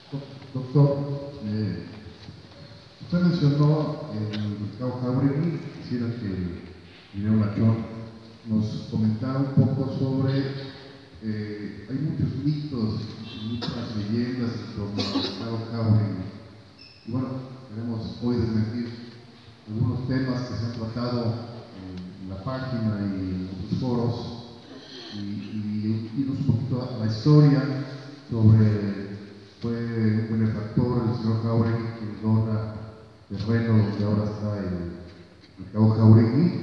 Doctor, usted mencionó el mercado Jáuregui. Quisiera que Guillermo Lachón nos comentara un poco sobre, hay muchos mitos, muchas leyendas en torno al mercado Jáuregui. Y bueno, queremos hoy desmentir algunos temas que se han tratado en la página y en otros foros, y irnos un poquito a la historia sobre, fue un benefactor, el señor Jáuregui, que dona terreno donde ahora está el mercado Jáuregui.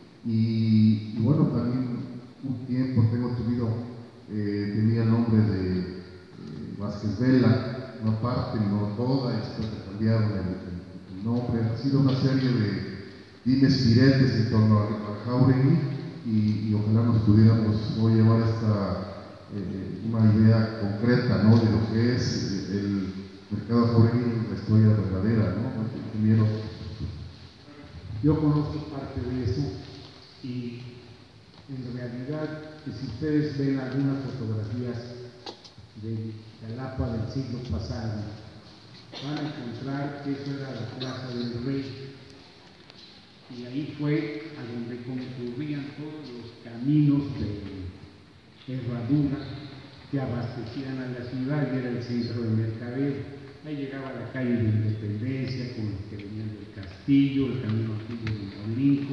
Y bueno, también un tiempo tengo entendido, tenía el nombre de Vázquez Vela, una parte, no toda, y después le cambiaron el nombre. Ha sido una serie de dimes y diretes en torno al Jáuregui, y ojalá nos pudiéramos hoy llevar una idea concreta, ¿no?, de lo que es el mercado Jáuregui, la historia verdadera, ¿no? Ingeniero. Yo conozco parte de eso, y en realidad, si ustedes ven algunas fotografías de Jalapa del siglo pasado, van a encontrar que eso era la Plaza del Rey, y ahí fue a donde concurrían todos los caminos de herradura que abastecían a la ciudad, y era el centro de mercadeo. Ahí llegaba la calle de Independencia con los que venían del Castillo, el camino antiguo de Molinco,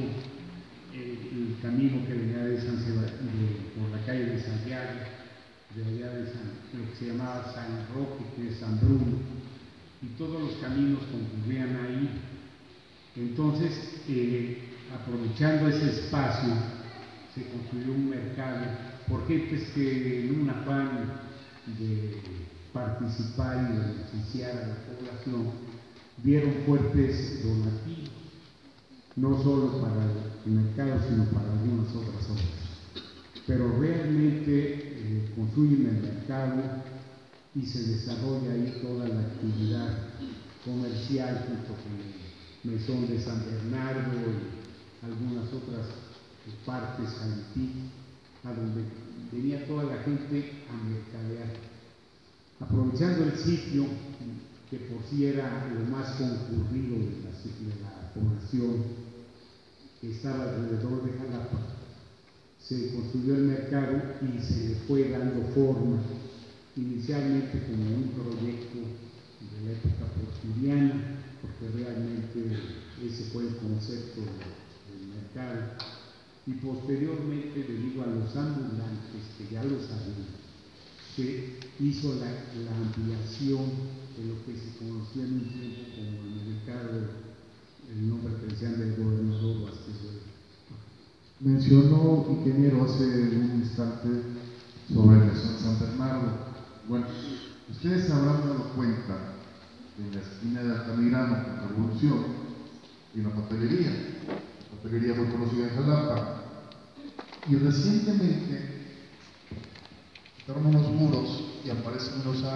el camino que venía de San Sebastián, por la calle de Santiago, de allá de lo que se llamaba San Roque, que es San Bruno, y todos los caminos concurrían ahí. Entonces, aprovechando ese espacio, se construyó un mercado. ¿Por qué? Pues que en un afán de participar y de beneficiar a la población, dieron fuertes donativos, no solo para el mercado, sino para algunas otras obras. Pero realmente construyen el mercado y se desarrolla ahí toda la actividad comercial junto con el mesón de San Bernardo y algunas otras partes antiguas, a donde venía toda la gente a mercadear. Aprovechando el sitio, que por sí era lo más concurrido de la población que estaba alrededor de Jalapa, se construyó el mercado y se le fue dando forma, inicialmente como un proyecto de la época porfiriana, porque realmente ese fue el concepto del mercado, y posteriormente, debido a los ambulantes que ya lo sabían, se hizo la ampliación de lo que se conocía en un tiempo como el mercado, el nombre que decían del gobernador Vázquez Vela. Mencionó, ingeniero, hace un instante sobre el mesón San Bernardo. Bueno, ustedes se habrán dado cuenta que en la esquina de Altamirano con la Revolución hay una papelería muy conocida en Jalapa, y recientemente quitaron unos muros y aparecen unos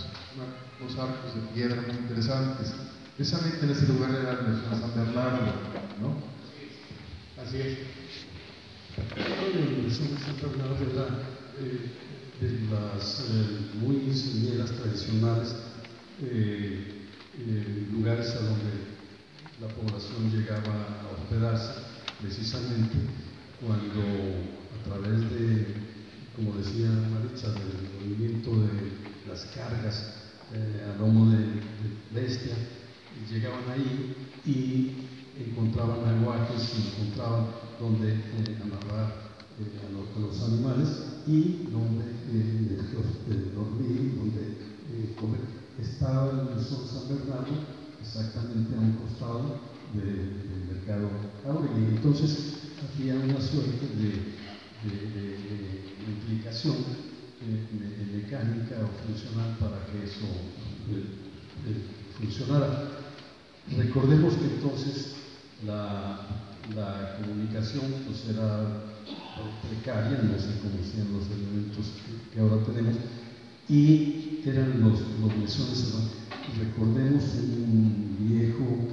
arcos de piedra muy interesantes. Precisamente en ese lugar era el mesón San Bernardo, ¿no? Así es. El mesón San Bernardo era de las muy señeras tradicionales, lugares a donde la población llegaba a hospedarse, precisamente cuando a través de, como decía Maritza, del movimiento de las cargas a lomo de bestia, llegaban ahí y encontraban aguajes, encontraban donde amarrar a los animales y donde dormir, donde comer. Estaba el mesón San Bernardo exactamente a un costado del mercado Jáuregui. Entonces había una suerte de implicación mecánica o funcional para que eso funcionara. Recordemos que entonces la comunicación pues era precaria, no se conocían los elementos que ahora tenemos, y eran los mesones. Recordemos un viejo,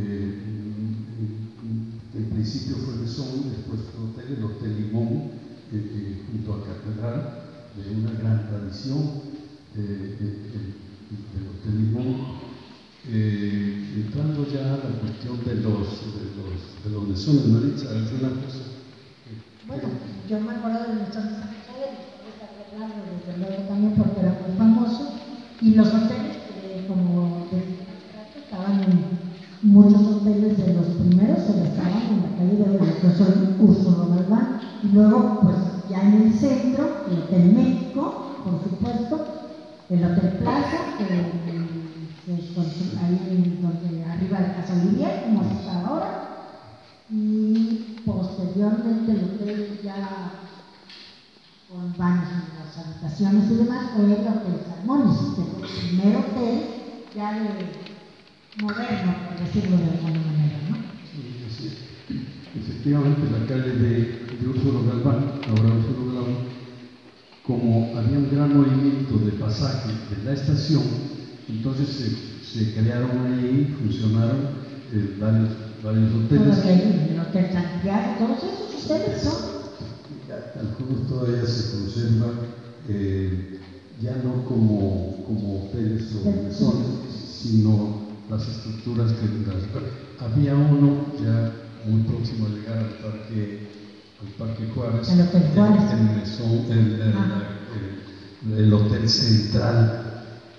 en principio fue mesón, después fue el Hotel Limón, junto a Catedral, de una gran tradición del cuestión de los mesones, Maritza, ¿es una cosa? Bueno, yo me acuerdo de nuestros hoteles, desde luego también porque era muy famoso, y los hoteles, como estaban en muchos hoteles de los primeros, estaban en la calle de Educación Úrsulo Galván, y luego, pues ya en el centro, el Hotel México, por supuesto, el Hotel Plaza, ahí donde arriba de Casa Olivier, como está ahora, y posteriormente el hotel ya con baños en las habitaciones y demás, fue el Hotel Salmones, que fue el primer hotel ya de moderno, por decirlo de alguna manera, ¿no? Sí, efectivamente, la calle de Úrsulo Galván, ahora Úrsulo Galván, como había un gran movimiento de pasaje de la estación, entonces se crearon ahí, funcionaron varios hoteles. El Hotel Santiago, todos esos hoteles son. Algunos todavía se conservan, ya no como hoteles o mesones, sino las estructuras que había uno ya muy próximo a llegar al Parque Juárez, el Hotel Juárez, el Hotel Central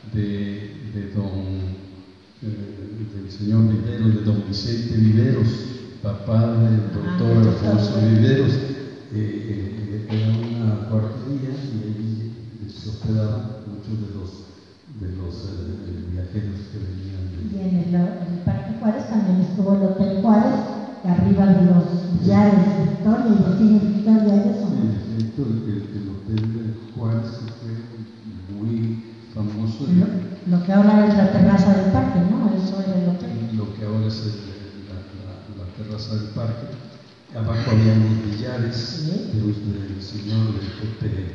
del señor Viveros, de don Vicente Viveros, papá del doctor Alfonso Viveros. Era una cuartería y ahí se hospedaban muchos de los viajeros que venían. Y en el Parque Juárez también estuvo el Hotel Juárez, que arriba de los billares de Victoria y el cine Victoria, eso. El Hotel Juárez fue muy famoso. Lo que ahora es la terraza del parque, ¿no? Eso era el hotel. Lo que ahora es la terraza del parque. Abajo había unos billares del señor Pepe,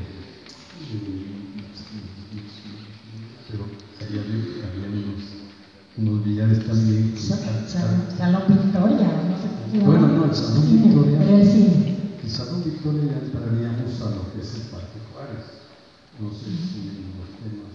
pero ahí había unos billares también. Salón Victoria, no sé qué. Bueno, no, el Salón Victoria. Pero el cine. El Salón Victoria ya entraríamos a lo que es el Parque Juárez. No sé si en los temas.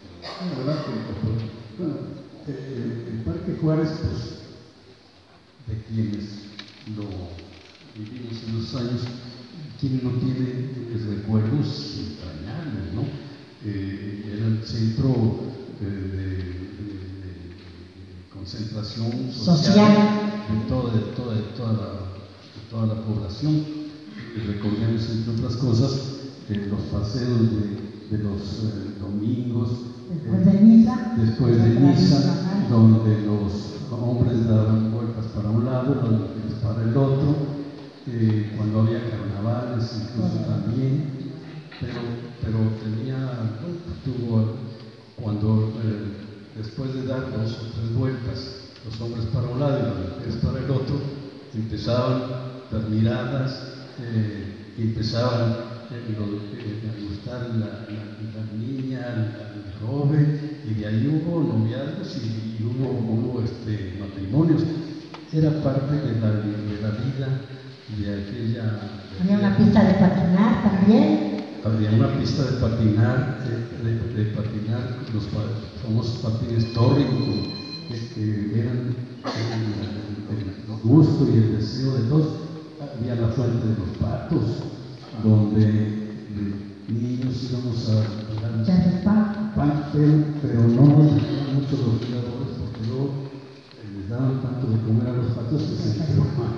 Bueno, el Parque Juárez, pues, de quienes lo vivimos en los años, quien no tiene recuerdos entrañables, ¿no? Era el centro de concentración social de toda la población. Recordemos, entre otras cosas, los paseos de los domingos, después de misa, donde los hombres daban vueltas para un lado, las mujeres para el otro, cuando había carnavales incluso también, pero cuando después de dar 2 o 3 vueltas, los hombres para un lado y las mujeres para el otro, empezaban las miradas, y empezaban a gustar la niña, el joven, y de ahí hubo noviazgos y hubo matrimonios. Era parte de la vida de aquella. Había una pista de patinar también. Había una pista de patinar, los famosos patines tórricos, que eran el gusto y el deseo de todos. Había la fuente de los patos, donde niños íbamos a pan, pero no nos dejaban mucho los criadores, porque luego les daban tanto de comer a los patos que se enfermaban.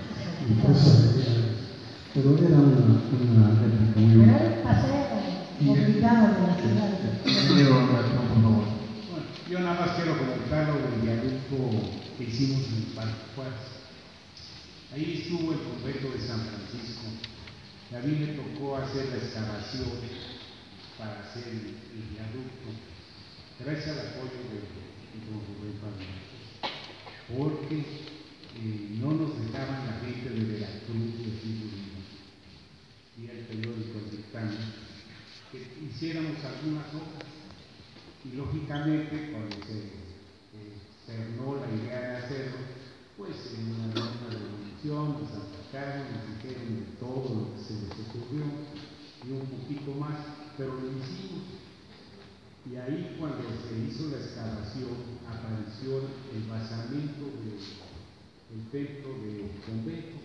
Pero era una época muy buena. Era el paseo obligado de la ciudad. Yo nada más quiero comentar lo del viaducto que hicimos en el Parque Juárez. Ahí estuvo el convento de San Francisco. A mí me tocó hacer la excavación para hacer el viaducto, gracias al apoyo de don Rubén Palacios, porque no nos dejaban la gente de Veracruz y así y el periódico dictamen que hiciéramos algunas obras. Y lógicamente, cuando se externó la idea de hacerlo, pues en una reunión nos atacaron, nos dijeron de todo lo que se les ocurrió y un poquito más, pero lo hicimos. Y ahí, cuando se hizo la excavación, apareció el basamento del templo del convento.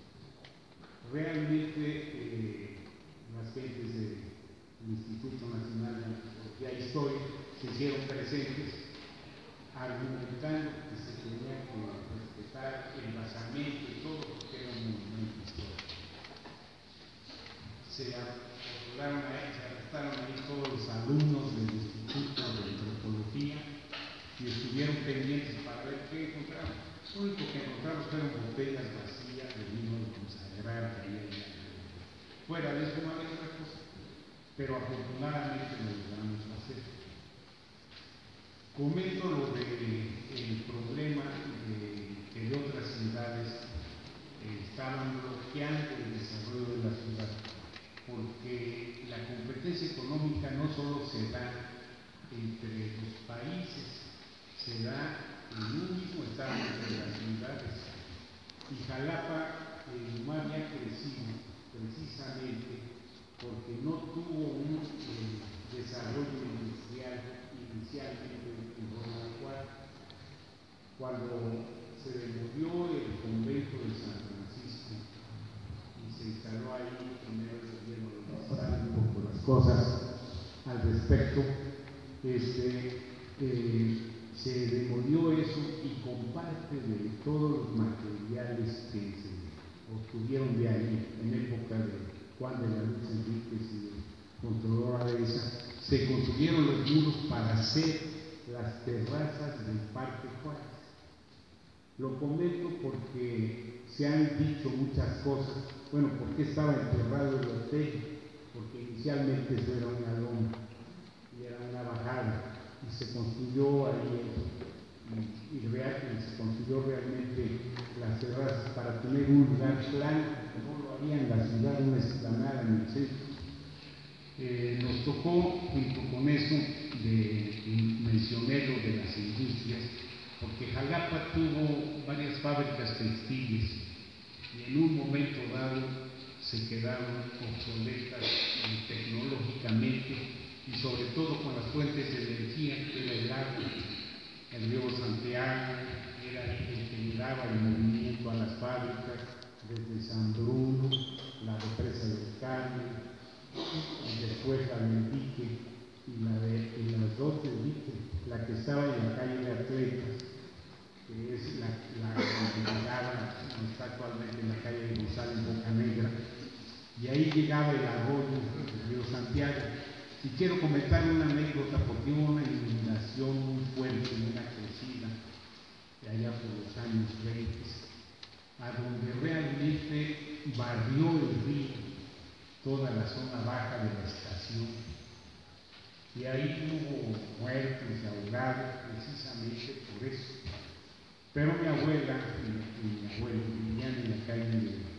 Realmente las gentes del Instituto Nacional de Antropología e Historia se hicieron presentes argumentando que se tenía que respetar el basamento y todo, porque era un monumento histórico. Se arrestaron ahí todos los alumnos del Instituto de Antropología y estuvieron pendientes para ver qué encontraron. Lo único que encontramos fueron botellas vacías de vino de consagrar que había allá. Fuera de eso no había otra cosa, pero afortunadamente lo logramos hacer. Comento lo del problema que de otras ciudades estaban bloqueando el desarrollo de la ciudad, porque la competencia económica no solo se da entre los países, se da en un mismo estado entre las ciudades. Y Jalapa no había crecido precisamente porque no tuvo un desarrollo industrial inicialmente en Guanajuato. Cuando se demolió el convento de San Francisco y se instaló ahí primero el gobierno de un poco las cosas al respecto, se demolió eso, y con parte de todos los materiales que se obtuvieron de ahí en época de Juan de la Luz Enríquez y de Controlador Areisa, se construyeron los muros para hacer las terrazas del Parque Juárez. Lo comento porque se han dicho muchas cosas. Bueno, ¿por qué estaba enterrado el hotel? Porque inicialmente eso era una loma y era una bajada, y se construyó ahí se construyó realmente las terrazas para tener un lugar plano, que no lo había en la ciudad, una explanada en el centro. Nos tocó, junto con eso, mencioné lo de las industrias, porque Jalapa tuvo varias fábricas textiles y en un momento dado se quedaron obsoletas tecnológicamente, y sobre todo con las fuentes de energía, que era el agua. El río Santiago era el que le daba el movimiento a las fábricas, desde San Bruno, la represa del Carmen, y después la del Dique, y las dos del Dique, la que estaba en la calle de Atletas, que es la que llegaba, está actualmente en la calle de González Bocanegra, y ahí llegaba el arroyo del río Santiago. Y quiero comentar una anécdota, porque hubo una inundación muy fuerte, una crecida, de allá por los años 20, a donde realmente barrió el río toda la zona baja de la estación. Y ahí hubo muertos y ahogados precisamente por eso. Pero mi abuela y mi abuelo vivían en la calle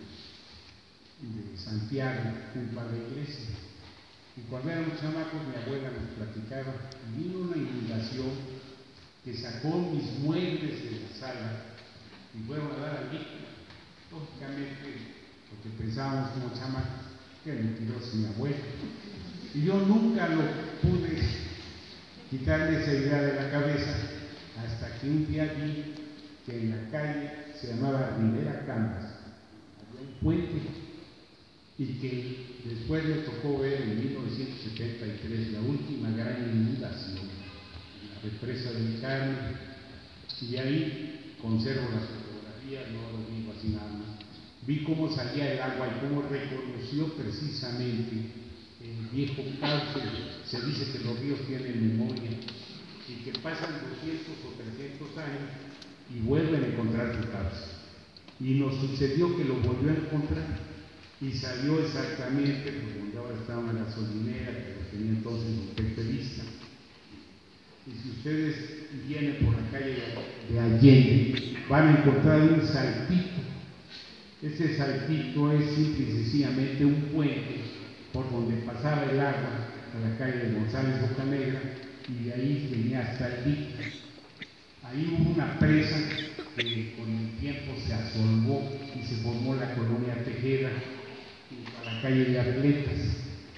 de Santiago, junto a la iglesia. Y cuando éramos chamacos, mi abuela nos platicaba, y vino una inundación que sacó mis muebles de la sala y fueron a dar al líquido. Lógicamente, porque pensábamos como chamacos, que mentiroso mi abuelo. Y yo nunca lo pude quitarle esa idea de la cabeza, hasta que un día vi que en la calle se llamaba Rivera Canvas, había un puente, y que después me tocó ver en 1973 la última gran inundación, la represa del Carmen, y ahí conservo las fotografías, no lo digo así nada más. Vi cómo salía el agua y cómo reconoció precisamente el viejo cauce. Se dice que los ríos tienen memoria y que pasan 200 o 300 años y vuelven a encontrar su cauce. Y nos sucedió que lo volvió a encontrar. Y salió exactamente por donde ahora está una gasolinera, que lo tenía entonces un petrolista. Y si ustedes vienen por la calle de Allende, van a encontrar un saltito. Ese saltito es simple y sencillamente un puente por donde pasaba el agua a la calle de González Bocanegra, y de ahí venía hasta el dique. Ahí hubo una presa que con el tiempo se asolvó y se formó la colonia Tejeda, a la calle de Atletas.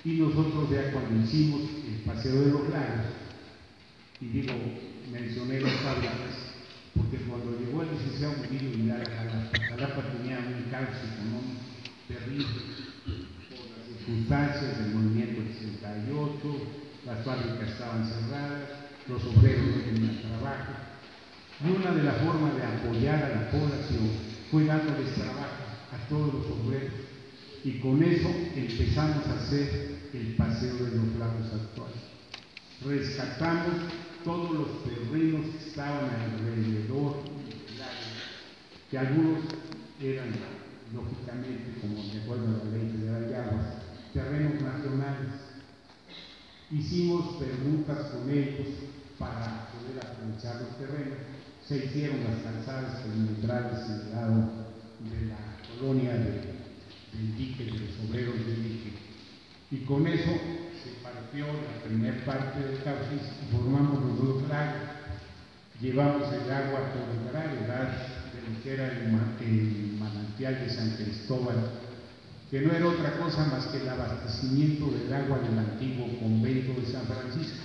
Y nosotros ya cuando hicimos el Paseo de los Lagos, y digo, mencioné las fábricas, porque cuando llegó el licenciado Murillo Vidal a Jalapa tenía un caos económico terrible por las circunstancias del movimiento del 68, las fábricas estaban cerradas, los obreros no tenían trabajo, y una de las formas de apoyar a la población fue dándoles trabajo a todos los obreros, y con eso empezamos a hacer el Paseo de los Lagos actual. Rescatamos todos los terrenos que estaban alrededor, que algunos eran, lógicamente, como de acuerdo a la ley de las aguas, terrenos nacionales. Hicimos preguntas con ellos para poder aprovechar los terrenos. Se hicieron las calzadas perimetrales en el lado de la colonia del dique, de los obreros del dique. Y con eso se partió la primera parte del Caucis y formamos los dos lagos. Llevamos el agua por el gravedad de lo que era el manantial de San Cristóbal, que no era otra cosa más que el abastecimiento del agua del antiguo convento de San Francisco.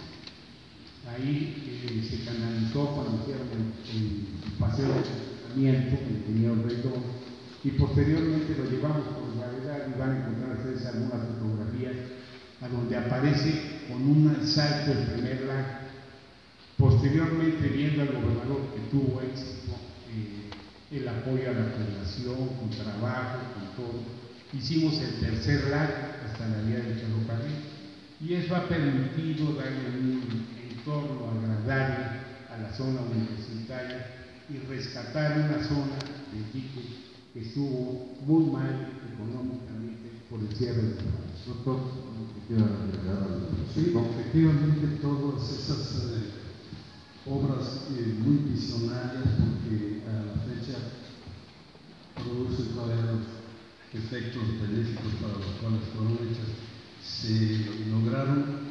Ahí se canalizó cuando hicieron el paseo de tratamiento, el ingeniero Rendón, y posteriormente lo llevamos por gravedad y van a encontrar ustedes algunas fotografías a donde aparece con un salto el primer lago. Posteriormente, viendo al gobernador que tuvo éxito, el apoyo a la población, con trabajo, con todo, hicimos el tercer lago hasta la vía del ferrocarril, y eso ha permitido darle un entorno agradable a la zona universitaria y rescatar una zona del dique que estuvo muy mal económicamente por el cierre de la Doctor, ¿quiere agregar algo? Sí, efectivamente todas esas obras muy visionarias, porque a la fecha producen todavía los efectos benéficos para los cuales fueron hechas, se lograron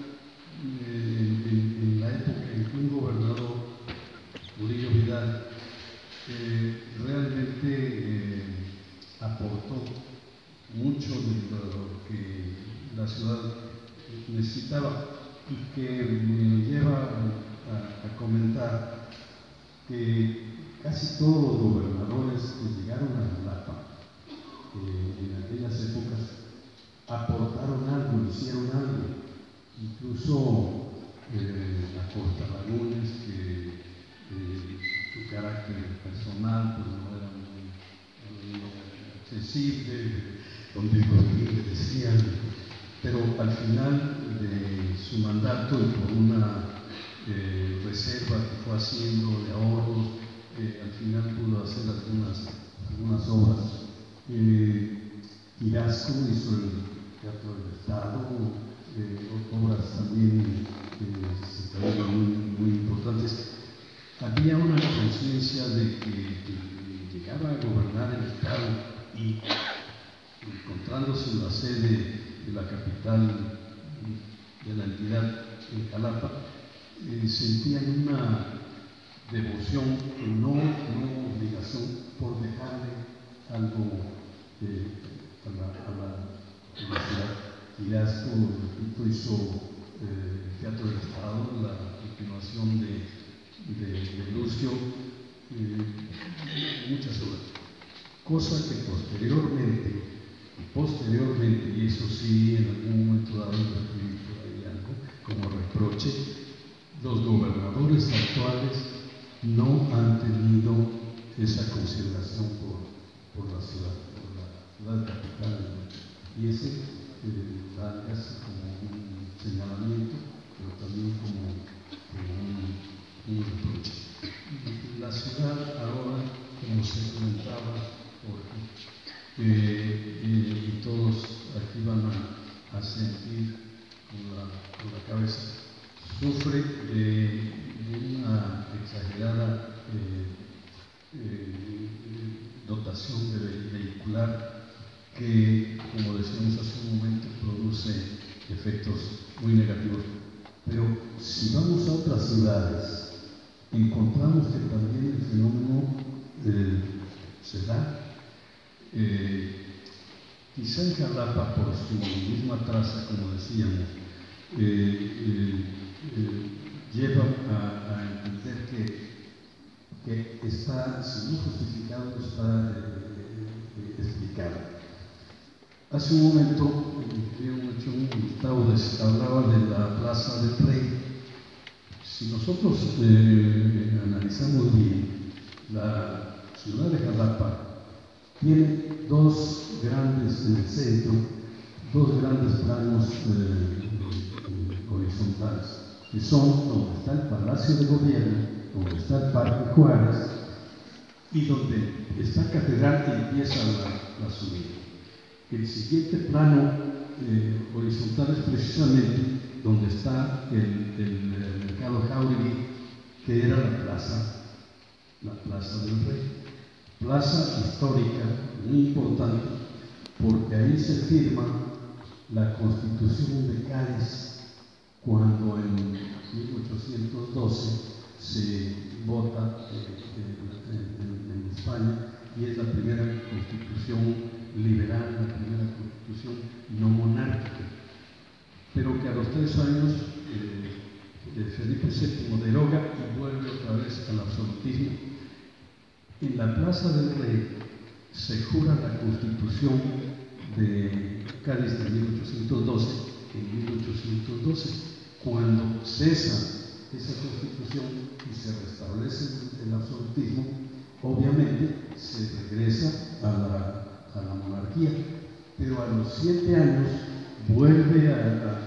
en la época en que un gobernador, Murillo Vidal, realmente aportó mucho de lo que la ciudad necesitaba, y que me lleva a comentar que casi todos los gobernadores que llegaron a Jalapa en aquellas épocas aportaron algo, hicieron algo, incluso la Costa Lagunes, que su carácter personal pues no era muy accesible, donde le decían, pero al final de su mandato y por una reserva que fue haciendo de ahorros, al final pudo hacer algunas obras. Irasco hizo el Teatro del Estado, obras también muy importantes. Había una conciencia de que llegaba a gobernar el Estado y, encontrándose en la sede de la capital de la entidad en Jalapa, sentían una devoción, no obligación, por dejarle algo a la ciudad. Irasco, repito, hizo el Teatro del Estado, la continuación de Lucio, muchas obras. Cosa que posteriormente, y eso sí, en algún momento dado recibí por ahí algo como reproche, los gobernadores actuales no han tenido esa consideración por la ciudad, capital, y ese da casi como un señalamiento, pero también como un reproche. La ciudad ahora, como se comentaba, y todos aquí van a sentir con la cabeza, sufre de una exagerada dotación vehicular que, como decíamos hace un momento, produce efectos muy negativos. Pero si vamos a otras ciudades, encontramos que también el fenómeno se da. Quizá en Jalapa, por su misma traza, como decíamos, lleva a entender que está, si no justificado, está explicado. Hace un momento, Gustavo hablaba de la Plaza del Rey. Si nosotros analizamos bien, la ciudad de Jalapa tiene dos grandes, en el centro, dos grandes planos horizontales, que son donde está el Palacio de Gobierno, donde está el Parque Juárez y donde está Catedral y empieza la subida. El siguiente plano horizontal es precisamente donde está el Mercado Jáuregui, que era la Plaza del Rey. Plaza histórica, muy importante, porque ahí se firma la Constitución de Cádiz, cuando en 1812 se vota en España, y es la primera constitución liberal, la primera constitución no monárquica, pero que a los 3 años Felipe VII deroga y vuelve otra vez al absolutismo. En la Plaza del Rey se jura la Constitución de Cádiz de 1812, en 1812, cuando cesa esa Constitución y se restablece el absolutismo, obviamente se regresa a la monarquía, pero a los 7 años vuelve a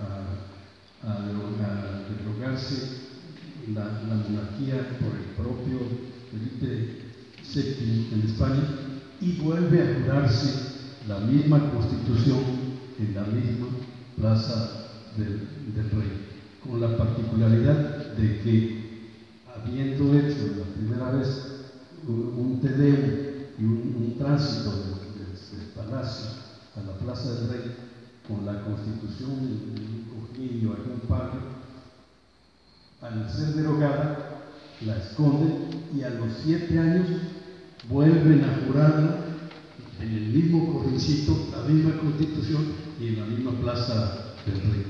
derogarse la monarquía por el propio Felipe VII en España, y vuelve a jurarse la misma Constitución en la misma Plaza del Rey, con la particularidad de que, habiendo hecho la primera vez un Te Deum y un tránsito del Palacio a la Plaza del Rey, con la Constitución en un cojillo, en un patio, al ser derogada, la esconden, y a los 7 años vuelven a jurarla en el mismo corrincito, la misma Constitución y en la misma Plaza del Rey.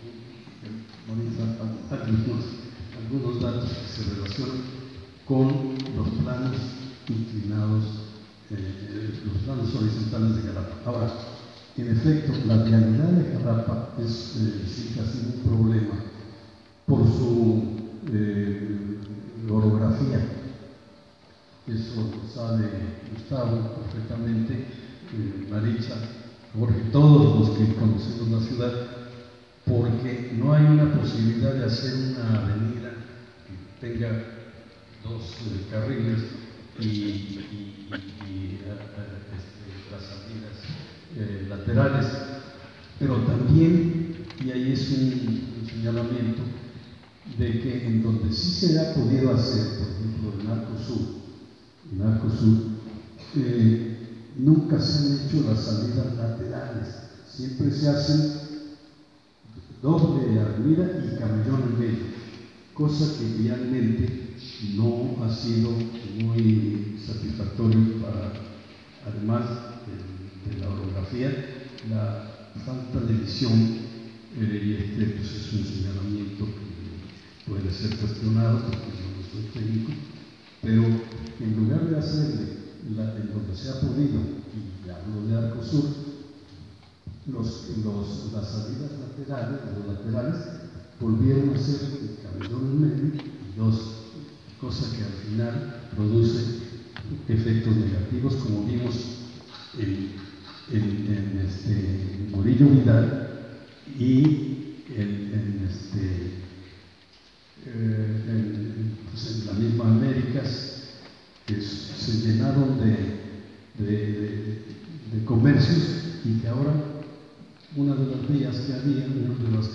Algunos datos que se relacionan con los planos inclinados, los planos horizontales de Jalapa. Ahora, en efecto, la vialidad de Jalapa es casi un problema por su orografía. Eso lo sabe Gustavo perfectamente, Maritza, Jorge, todos los que conocemos la ciudad, porque no hay una posibilidad de hacer una avenida que tenga 2 carriles y las salidas laterales, pero también, y ahí es un señalamiento, de que en donde sí se ha podido hacer, por ejemplo, en Arco Sur, nunca se han hecho las salidas laterales, siempre se hacen doble avenida y camellón en medio, cosa que realmente no ha sido muy satisfactorio para, además de la orografía, la falta de visión, y pues es un señalamiento que puede ser cuestionado porque yo no soy técnico, pero en lugar de hacerle en donde se ha podido, y hablo de Arco Sur, las salidas laterales, los laterales, volvieron a ser el camellón en medio y 2, cosa que al final produce efectos negativos, como vimos en Murillo Vidal y pues en la misma Américas, que se llenaron de comercios, y que ahora una de las vías que había, uno de los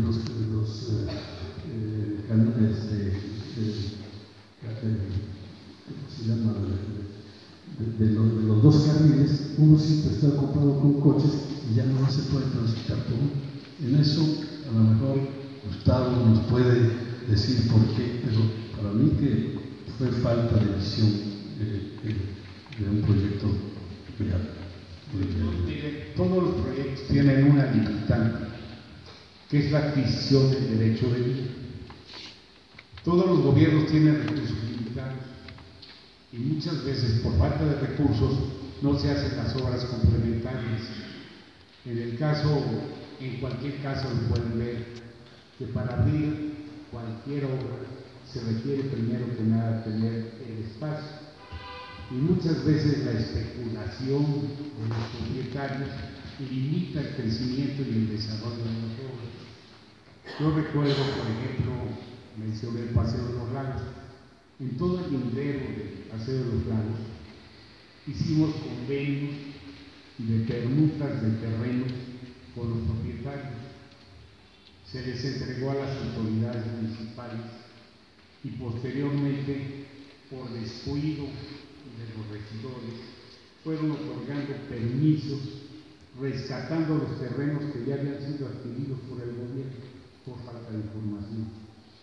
de los 2 carriles, uno siempre está ocupado con coches y ya no se puede transitar todo. En eso, a lo mejor Gustavo nos puede decir por qué, pero para mí que fue falta de visión de un proyecto real. Todos los proyectos tienen una limitante, que es la adquisición del derecho de vida. Todos los gobiernos tienen recursos limitados y muchas veces por falta de recursos no se hacen las obras complementarias. En cualquier caso lo pueden ver, que para abrir cualquier obra se requiere primero que nada tener el espacio. Y muchas veces la especulación de los propietarios limita el crecimiento y el desarrollo de las obras. Yo recuerdo, por ejemplo, mencioné el Paseo de los Lagos. En todo el lindero del Paseo de los Lagos hicimos convenios de permutas de terrenos con los propietarios. Se les entregó a las autoridades municipales y posteriormente, por descuido de los regidores, fueron otorgando permisos, rescatando los terrenos que ya habían sido adquiridos por el gobierno por falta de información.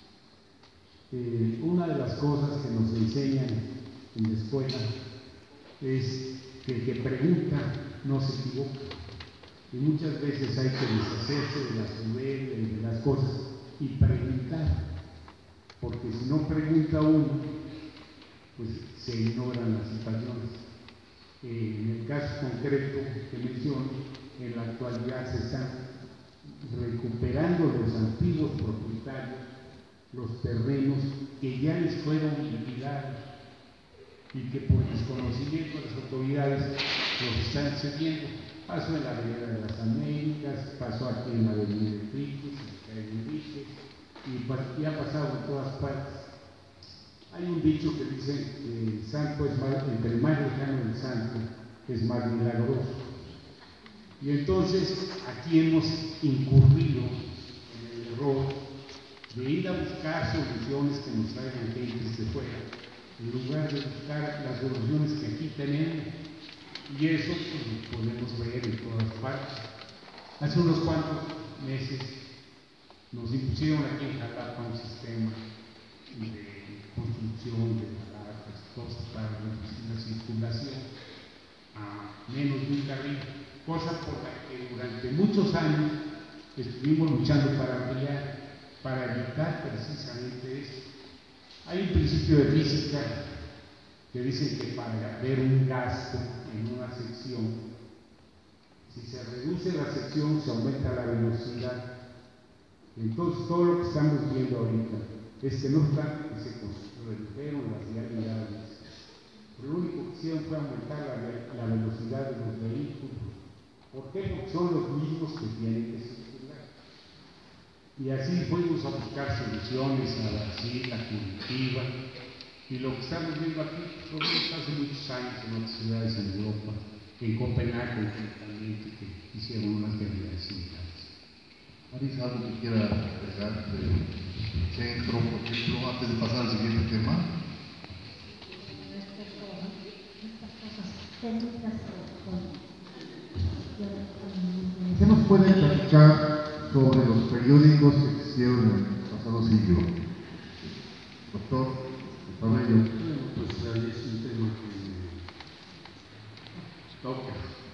Una de las cosas que nos enseñan en la escuela es que el que pregunta no se equivoca, y muchas veces hay que deshacerse de la soberbia y de las cosas y preguntar, porque si no pregunta uno, pues se ignoran las situaciones. En el caso concreto que menciono, en la actualidad se están recuperando los antiguos propietarios los terrenos que ya les fueron liquidados y que por desconocimiento de las autoridades los están cediendo. Pasó en la Avenida de las Américas, pasó aquí en la Avenida de Enrique, y ha pasado en todas partes. Hay un dicho que dice que el santo es más, entre más lejano el santo es más milagroso. Y entonces aquí hemos incurrido en el error de ir a buscar soluciones que nos traigan gente de fuera, en lugar de buscar las soluciones que aquí tenemos. Y eso pues, lo podemos ver en todas partes. Hace unos cuantos meses nos impusieron aquí en Jalapa un sistema de construcción de barajas, cosas para reducir la circulación a menos de un carril, cosa por la que durante muchos años estuvimos luchando para ampliar, para evitar precisamente eso. Hay un principio de física que dice que para haber un gasto en una sección, si se reduce la sección, se aumenta la velocidad. Entonces, todo lo que estamos viendo ahorita es que no está, que se redujeron las vialidades. Lo único que hicieron fue aumentar la velocidad de los vehículos. ¿Por qué? Porque son los mismos que tienen que circular. Y así fuimos a buscar soluciones a Brasil, a Curitiba, y lo que estamos viendo aquí lo vimos hace muchos años en otras ciudades en Europa, en Copenhague también, que hicieron unas vialidades similares. Marisa, ¿algo que quiera agregar del centro, por ejemplo, antes de pasar al siguiente tema? ¿Qué nos pueden platicar sobre los periódicos que existieron en el pasado siglo? Doctor Pabello. Pues es un tema que toca.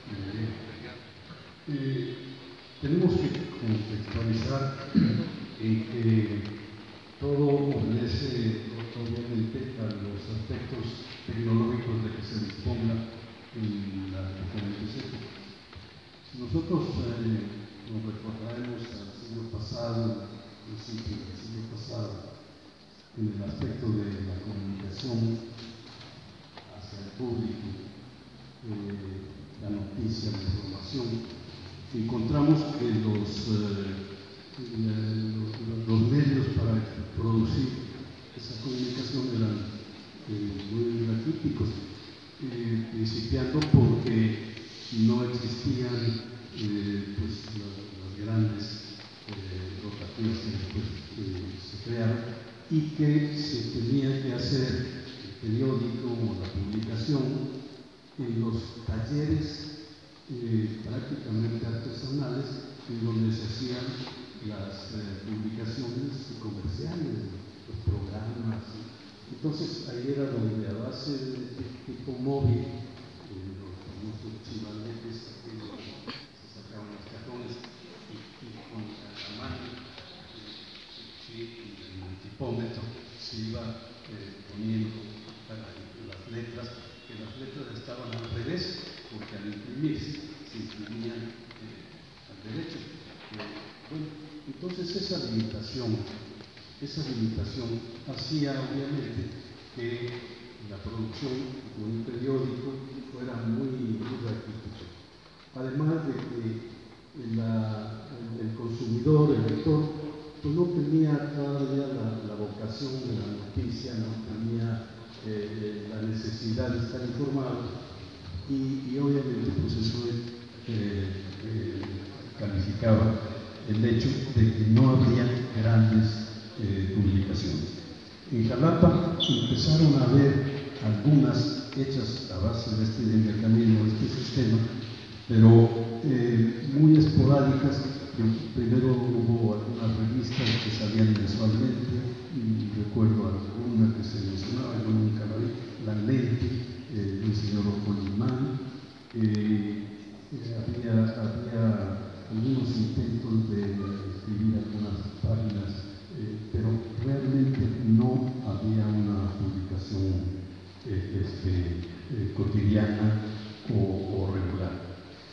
Tenemos que contextualizar en que todo obedece obviamente a los aspectos tecnológicos de que se disponga en las diferentes épocas. Si nosotros nos recordaremos al siglo pasado, principios del siglo pasado, en el aspecto de la comunicación hacia el público, la noticia, la información, encontramos que los medios para producir esa comunicación eran muy raquíticos, principiando porque no existían pues, las grandes rotativas que después se crearon y que se tenía que hacer el periódico o la publicación en los talleres prácticamente artesanales en donde se hacían las publicaciones comerciales, los programas. Entonces ahí era donde a base de tipo móvil, los famosos principalmente es aquello que se sacaban los cajones y con la mano sí, en el tipómetro se iba poniendo las letras, que las letras estaban al revés, porque al imprimirse se imprimían al derecho. Bueno, entonces esa limitación hacía obviamente que la producción de un periódico fuera muy raquítica. Además de que el consumidor, el lector, pues no tenía todavía la vocación de la noticia, no tenía la necesidad de estar informado y obviamente pues eso calificaba el hecho de que no había grandes publicaciones. En Jalapa empezaron a haber algunas hechas a base de este mecanismo, de este sistema, pero muy esporádicas. Primero hubo algunas revistas que salían mensualmente, y recuerdo alguna que se mencionaba, yo nunca la vi, La Lente, el señor Ocolimán. Había algunos intentos de escribir algunas páginas, pero realmente no había una publicación cotidiana o regular.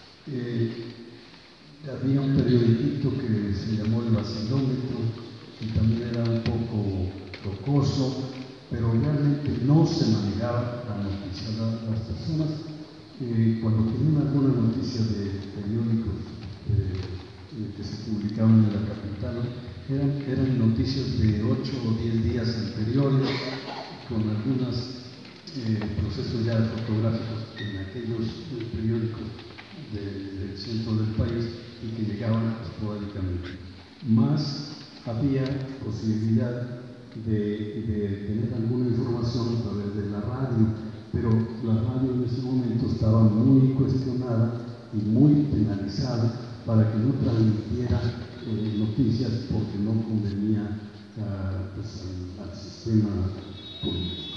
Había un periodiquito que se llamó El Vacilómetro, que también era un poco jocoso, pero realmente no se manejaba la noticia. Las personas, cuando tenían alguna noticia de periódicos que se publicaban en la capital, eran noticias de 8 o 10 días anteriores, con algunos procesos ya fotográficos en aquellos periódicos del centro del país y que llegaban esporádicamente. Más había posibilidad de tener alguna información a través de la radio, pero la radio en ese momento estaba muy cuestionada y muy penalizada para que no transmitiera noticias porque no convenía al sistema político.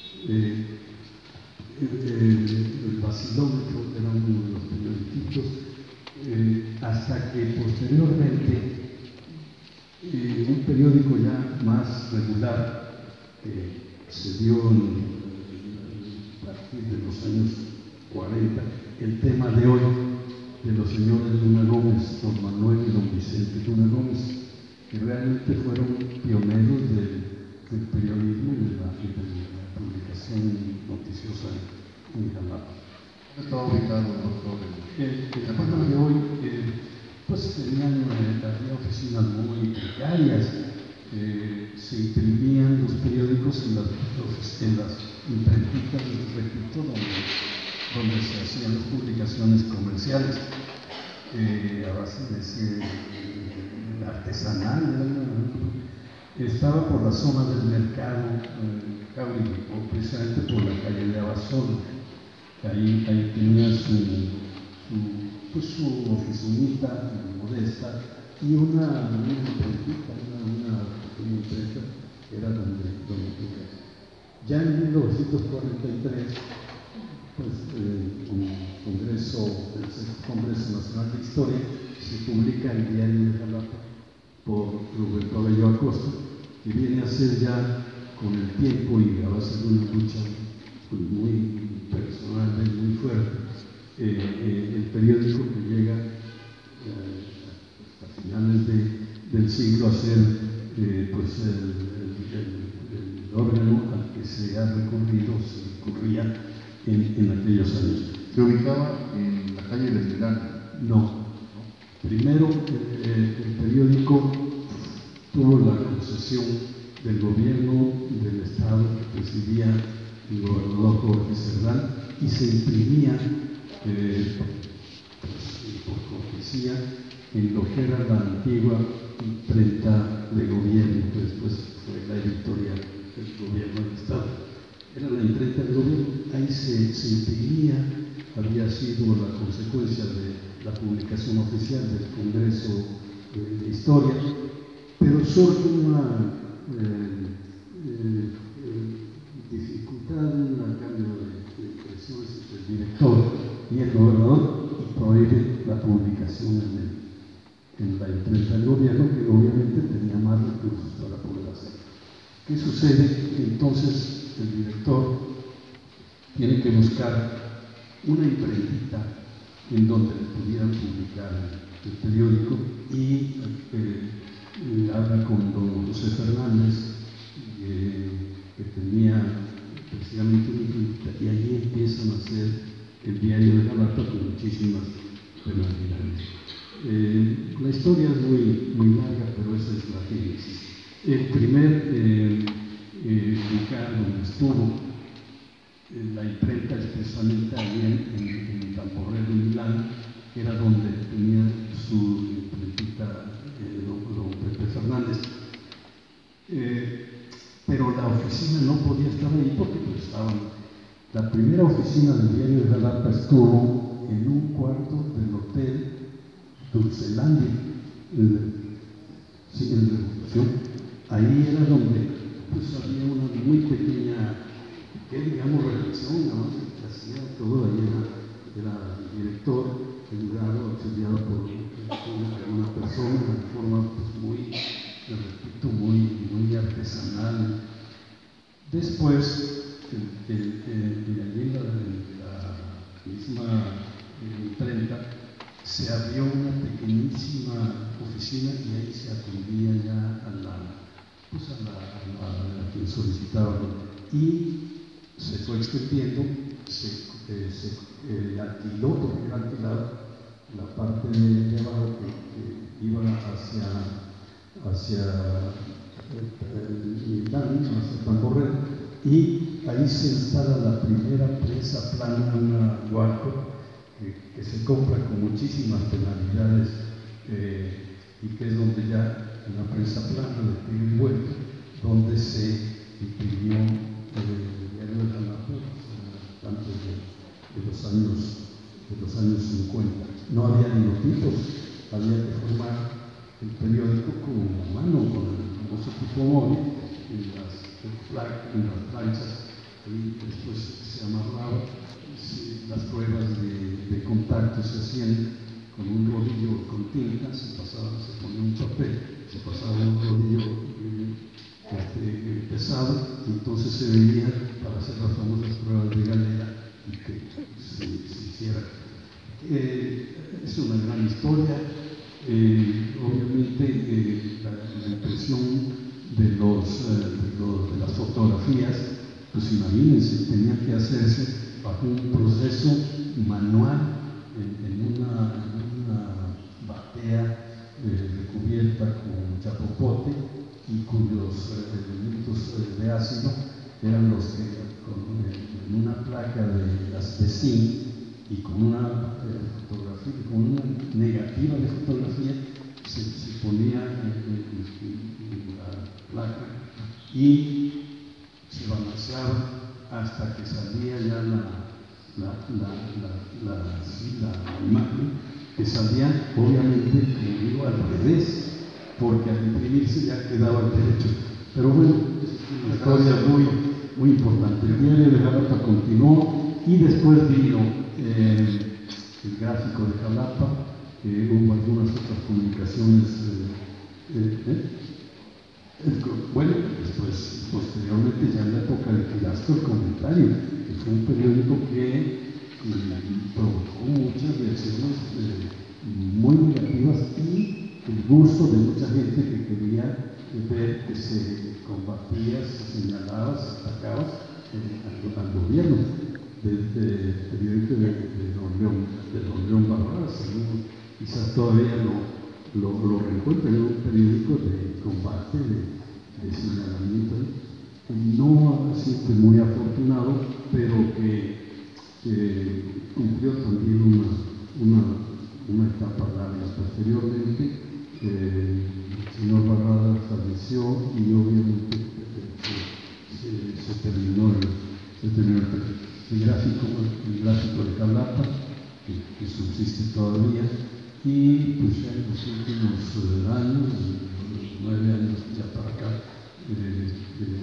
El Vacilómetro era uno de los periodiquitos, hasta que posteriormente un periódico ya más regular que se dio a partir de los años 40, el tema de hoy de los señores Luna Gómez, don Manuel y don Vicente Luna Gómez, que realmente fueron pioneros del periodismo y de la publicación noticiosa en Jalapa. ¿Dónde está ubicado el doctor? El tema de hoy, pues tenían había oficinas muy precarias, se imprimían los periódicos en las imprentitas, repito, donde se hacían las publicaciones comerciales a base de artesanal. Estaba por la zona del mercado Caurico, precisamente por la calle de Abasolo. Ahí tenía su oficinita modesta y una imprentita, una pequeña imprenta que era donde ya en 1943, pues, con el Congreso Nacional de Historia, se publica el Diario de Jalapa por Rubén Pabello Acosta, que viene a ser ya con el tiempo y a base de una lucha pues, muy personal y muy fuerte, el periódico que llega a finales del siglo a ser pues el órgano al que se ha recurría en aquellos años. ¿Se ubicaba en la calle del Milán? No. Primero, el periódico tuvo la concesión del gobierno del Estado que presidía el gobernador Jorge Cerdán y se imprimía por cortesía en lo que era la antigua imprenta de gobierno, que después fue la editorial del gobierno del Estado. Era la imprenta del gobierno, ahí se imprimía, había sido la consecuencia de la publicación oficial del Congreso de Historia, pero surge una dificultad, un cambio de impresiones entre el director y el gobernador publicación en la imprenta del gobierno, que obviamente tenía más recursos para poder hacer. ¿Qué sucede? Entonces el director tiene que buscar una imprentita en donde pudieran publicar el periódico y habla con don José Fernández, que tenía precisamente una imprentita, y ahí empiezan a hacer el diario de Jalapa con muchísimas penalidades. La historia es muy larga, pero esa es la génesis. El primer lugar donde estuvo la imprenta, expresamente allí en Tamborrero, en Milán, era donde tenía su imprentita don Pepe Fernández. Pero la oficina no podía estar ahí porque pues, la primera oficina del diario de Jalapa estuvo en un cuarto del hotel Dulcelandia, en Revolución. Ahí era donde pues, había una muy pequeña, digamos, redacción, ¿no? Que hacía todo. Ahí era el director, ayudado, auxiliado por una persona de forma pues, muy, repito, muy artesanal. Después, allí en la misma imprenta, se abrió una pequeñísima oficina y ahí se atendía ya a quien solicitaba. Y se fue extendiendo, se alquiló, porque era alquilado, la parte de abajo que iba hacia Milán, hacia Tamborrero, y ahí se instala la primera prensa plana, una Warco, que se compra con muchísimas penalidades, y que es donde ya una prensa plana de tiro y vuelta, donde se imprimió el diario de Jalapa antes de los años 50. No había linotipos, había que formar el periódico con mano, con el famoso tipo móvil, en las planchas, y después se amarraba. Las pruebas de contacto se hacían con un rodillo con tinta, se ponía un papel, se pasaba un rodillo pesado, y entonces se veía para hacer las famosas pruebas de galera y que se hiciera. Es una gran historia. Obviamente la impresión de las fotografías, pues imagínense, tenía que hacerse bajo un proceso manual en una batea recubierta con chapopote, y cuyos elementos de ácido eran los que en una placa de zinc y con una fotografía, con una negativa de fotografía, se ponía en la placa y se balanceaba hasta que salía ya la imagen, que salía obviamente, como digo, al revés, porque al imprimirse ya quedaba el derecho. Pero bueno, es una historia muy importante. El diario de Jalapa continuó y después vino el gráfico de Jalapa, hubo algunas otras publicaciones. Bueno, después, posteriormente, ya en la época de Pilasco, el Comentario, que fue un periódico que provocó muchas reacciones muy negativas y el gusto de mucha gente que quería ver que se combatía, se señalaba, se atacaba al gobierno. Del periódico de don León Barradas, quizás todavía lo recuerdo, era un periódico de combate, de señalamiento, no siempre muy afortunado, pero que cumplió también una etapa larga. Posteriormente, el señor Barradas falleció y obviamente se terminó el gráfico de Jalapa, que subsiste todavía, y pues ya en los últimos años, 9 años ya para acá,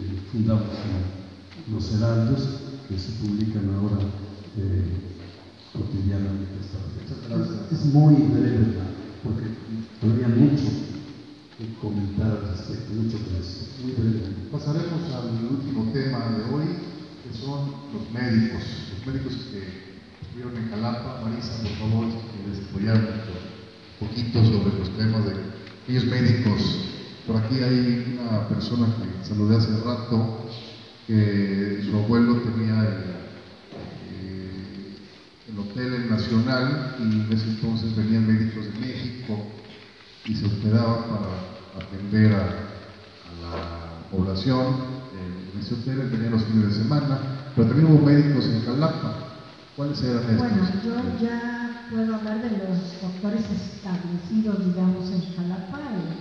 fundamos los Heraldos, que se publican ahora cotidianamente esta fecha. Es muy breve, porque habría mucho que comentar al respecto, mucho que decir, muy breve. Pasaremos al último tema de hoy, que son los médicos que estuvieron en Jalapa. Marisa, por favor, si quieres apoyarme un poquito sobre los temas de aquellos médicos. Por aquí hay una persona que saludé hace rato, que su abuelo tenía el hotel El Nacional, y en ese entonces venían médicos de México y se hospedaban para atender a la población en ese hotel. Venían los fines de semana, pero también hubo médicos en Jalapa. ¿Cuáles eran estos? Bueno, yo ya puedo hablar de los doctores establecidos, digamos, en Jalapa.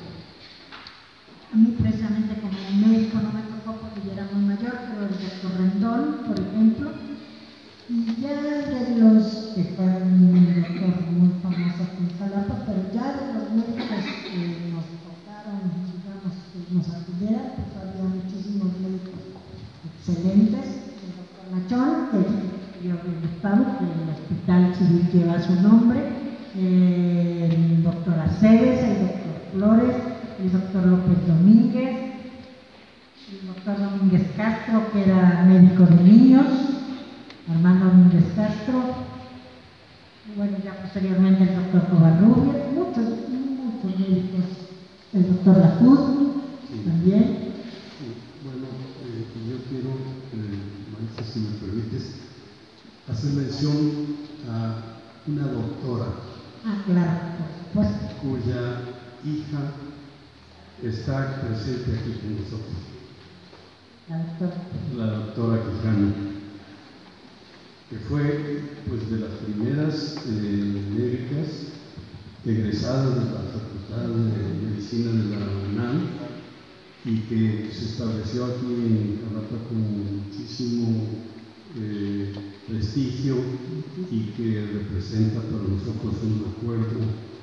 A mí, precisamente, como médico no me tocó porque yo era muy mayor, pero el doctor Rendón, por ejemplo, y ya de los que fue un doctor muy famoso aquí en Jalapa, pero ya de los médicos que nos tocaron, digamos, que nos atendieran, pues había muchísimos médicos excelentes. El doctor Machón, el Estado, que el Hospital Civil lleva su nombre, el doctor Aceves, el doctor Flores, el doctor López Domínguez, el doctor Domínguez Castro, que era médico de niños, Armando Domínguez Castro, y bueno, ya posteriormente el doctor Covarrubias, muchos médicos, el doctor Lafud, también. Bueno, yo quiero, Marisa, si me permites, hacer mención a una doctora. Claro, por supuesto. Cuya hija está presente aquí con nosotros. La doctora Quijano, que fue, pues, de las primeras médicas egresadas de la Facultad de Medicina de la UNAM, y que se estableció aquí en Jalapa con muchísimo prestigio, y que representa para nosotros un recuerdo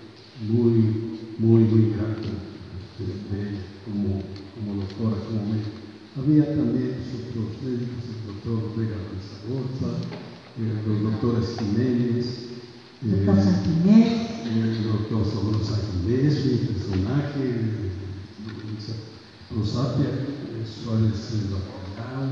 muy grato de ella como doctora, como médico. Había también otros médicos, el doctor Vega Lanzagorza, los doctores Jiménez, el doctor Sanguinés, el doctor Sobró Sanguinés, un personaje, Rosapia, Suárez Bacalao,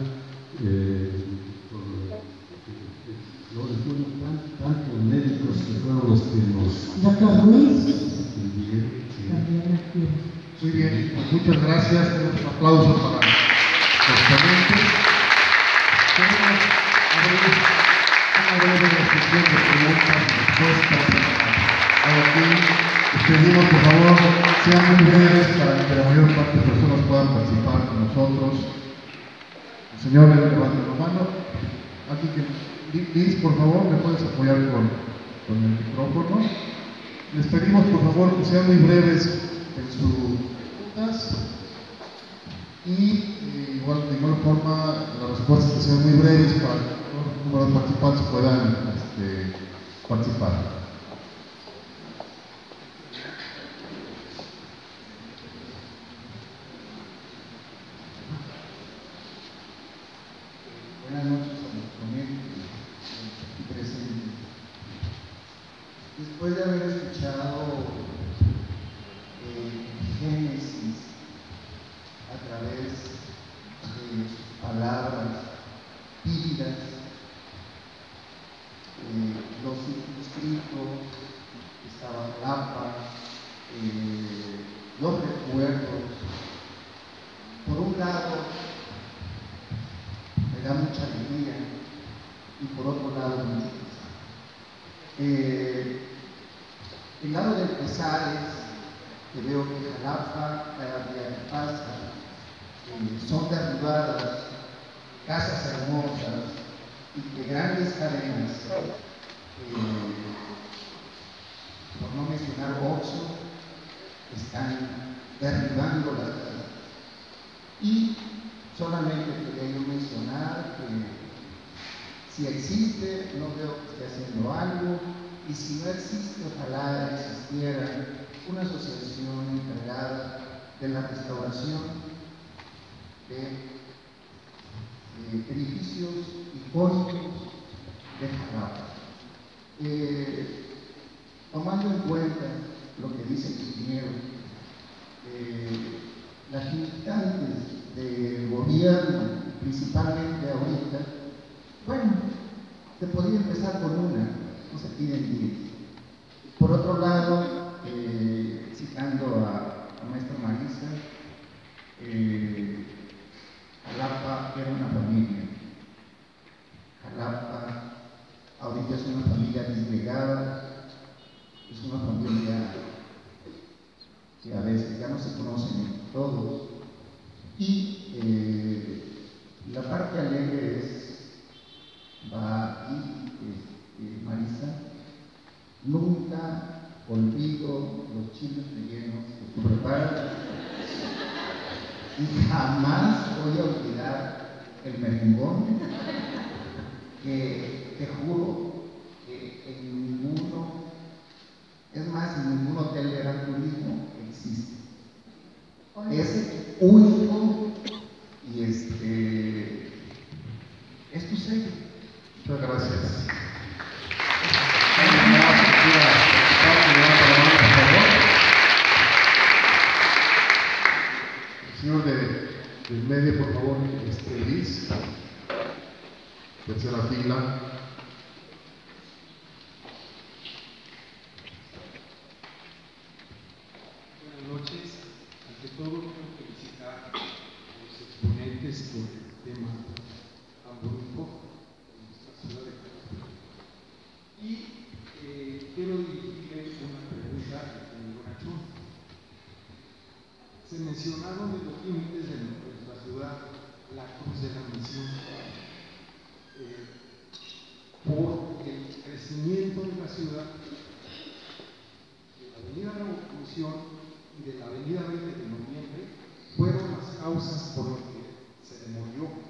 tantos médicos que fueron los que nos doctor Ruiz, también aquí. Muy bien, muchas gracias. Tenemos un aplauso para los ponentes. Tenemos una breve sesión de preguntas y respuestas. Ahora aquí les pedimos, por favor, sean muy breves para que la mayor parte de las personas puedan participar con nosotros. El señor levanta la mano. Aquí Liz, por favor, ¿me puedes apoyar con el micrófono? Les pedimos, por favor, que sean muy breves en sus preguntas, y de igual forma las respuestas que sean muy breves para que todos los participantes puedan participar. Buenas noches a los ponentes aquí presentes. Después de haber escuchado Génesis a través de palabras vívidas, los circunscritos, estaba Jalapa, los recuerdos, por un lado me da mucha alegría y por otro lado mucho pesar. El lado del pesar es que veo que Jalapa, cada día que pasa, son derribadas casas hermosas, y que grandes cadenas, por no mencionar Oxxo, están derribando las casas. Y solamente quería yo mencionar que si existe, no veo que esté haciendo algo, y si no existe, ojalá existiera una asociación encargada de la restauración de edificios icónicos de Jalapa. Tomando en cuenta lo que dice el ingeniero, las limitantes del gobierno, principalmente ahorita, bueno, se podría empezar con una, no se piden 10. Por otro lado, citando a maestra Marisa, Jalapa era una familia. Jalapa ahorita es una familia disgregada, es una familia que a veces ya no se conocen entre todos. Y la parte alegre va aquí, Marisa, nunca olvido los chiles rellenos que tú preparas y jamás voy a olvidar el merengón que te juro que en ninguno, es más, en ningún hotel de gran turismo existe. Es único y es tu sello. Muchas gracias. El señor del medio, por favor, Liz. Tercera fila. Buenas noches. Ante todo, quiero felicitar a los exponentes por el tema tan bonito de nuestra ciudad de Jalapa. Y quiero dirigirle una pregunta al señor Nachón. Se mencionaron en los límites de nuestra ciudad la Cruz de la Misión. Por el crecimiento de la ciudad, de la Avenida Revolución y de la Avenida 20 de Noviembre, fueron las causas por las que se demolió